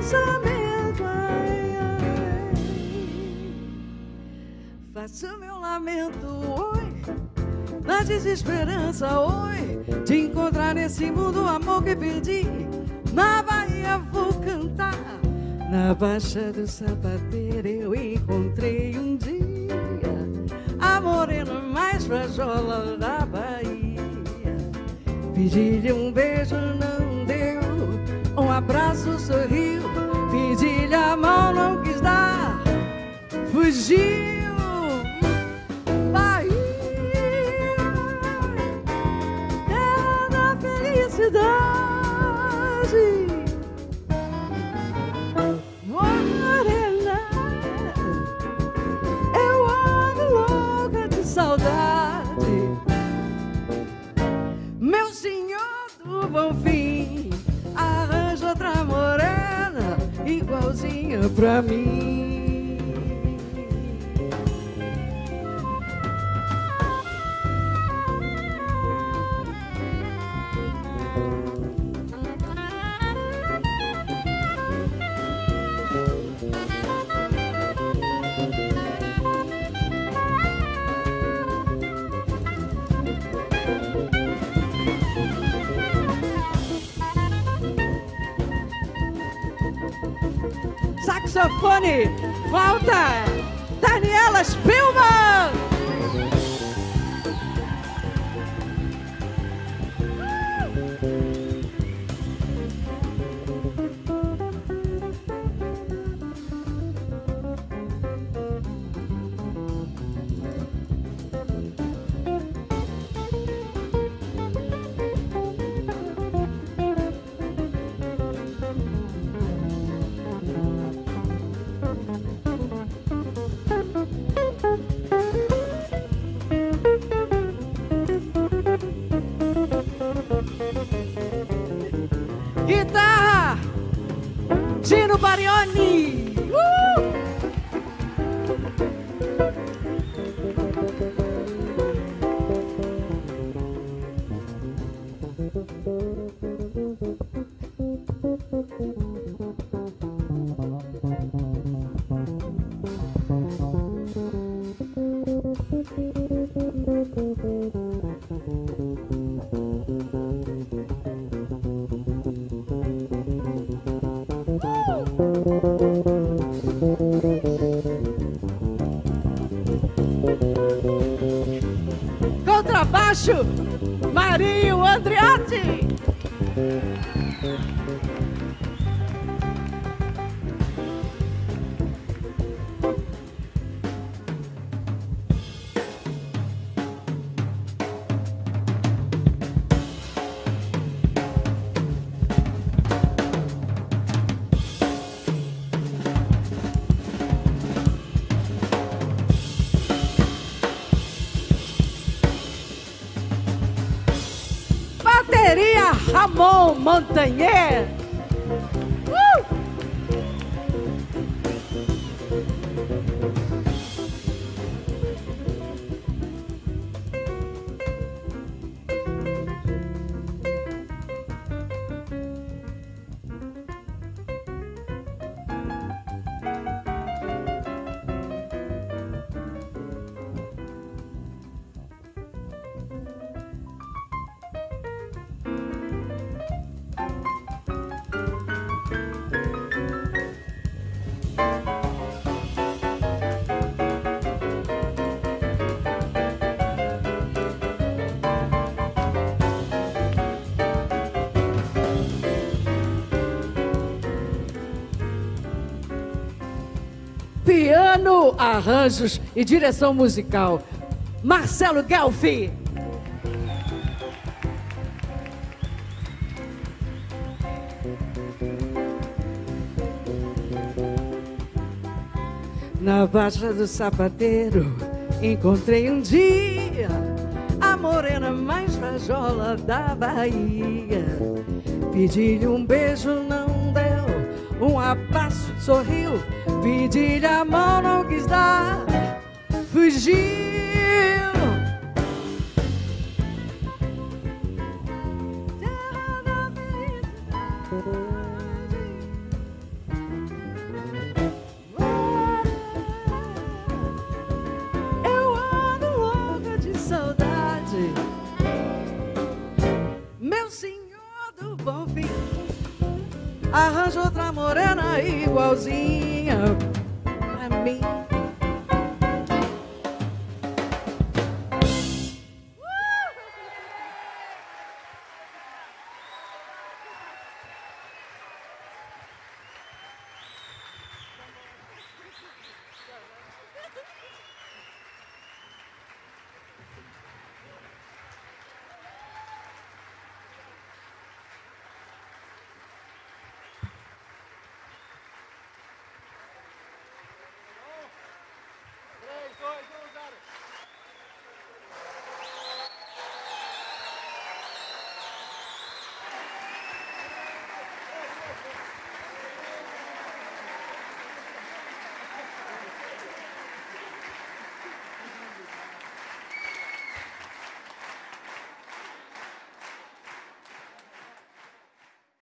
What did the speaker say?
pensamento, ai, ai. Faço meu lamento, oi, na desesperança, oi, de encontrar nesse mundo o amor que perdi. Na Bahia vou cantar, na Baixa do Sapateiro eu encontrei um dia a morena mais frajola da Bahia. Pedi-lhe um beijo, não deu, um abraço, sorriu. Pedi-lhe a mão, não quis dar, fugiu. Morena, eu ando louca de saudade. Meu senhor do bom fim, arranja outra morena igualzinha pra mim. Saxofone, flauta, Daniela Spielmann. Guitarra, Dino Barioni. Contrabaixo, Marinho Andreotti. Bateria, Ramon Montagner. Piano, arranjos e direção musical, Marcelo Ghelfi. Na Baixa do Sapateiro encontrei um dia a morena mais frajola da Bahia. Pedi-lhe um beijo, não deu, um abraço, sorriu. Pedi-lhe a mão, não quis dar, fugiu. Terra da felicidade. arranja outra morena igualzinha pra mim.